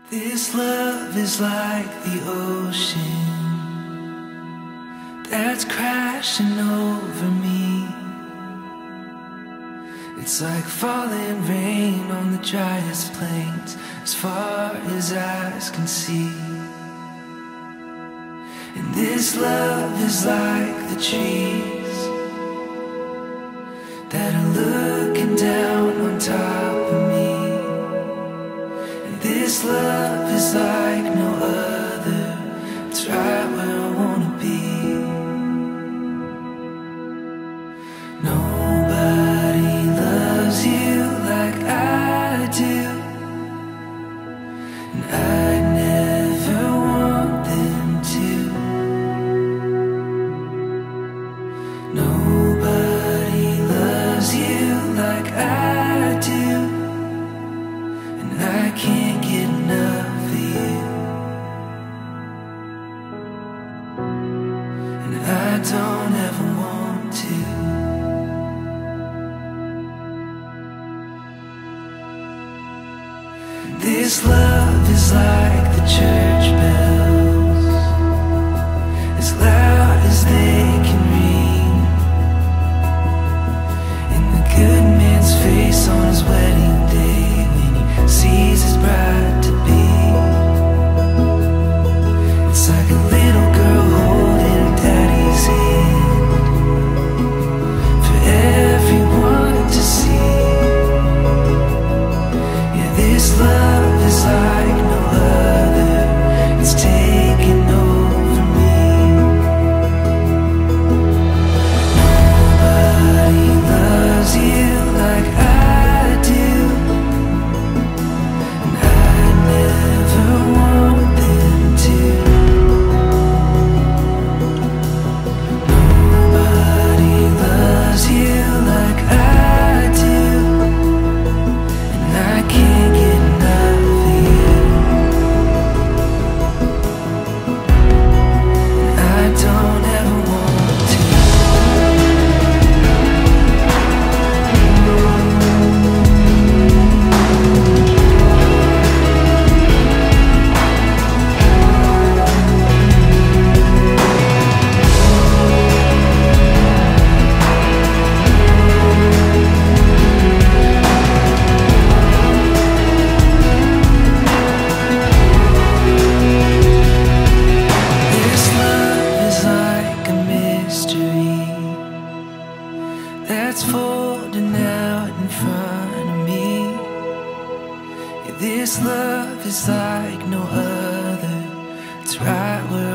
This love is like the ocean that's crashing over me. It's like falling rain on the driest plains, as far as eyes can see. And this love is like the trees that are looking down on top of me. And this love is like no other. It's right where I wanna be. Nobody loves you like I do, and I never want them to. Nobody loves you like I do, and I can't get enough of you. And I don't ever want to. This love is like the church bells, as loud as they can ring, in the good man's face on his wedding day, when he sees his bride to be. It's like a little girl holding her daddy's hand for everyone to see. Yeah, this love is like no other. It's taking over me. Nobody loves you like I do, and I never want them to. Nobody loves you like I do, and I can't get enough of you. And I don't ever want to. This love is like a mystery that's folding out in front of me. Yeah, this love is like no other. It's right where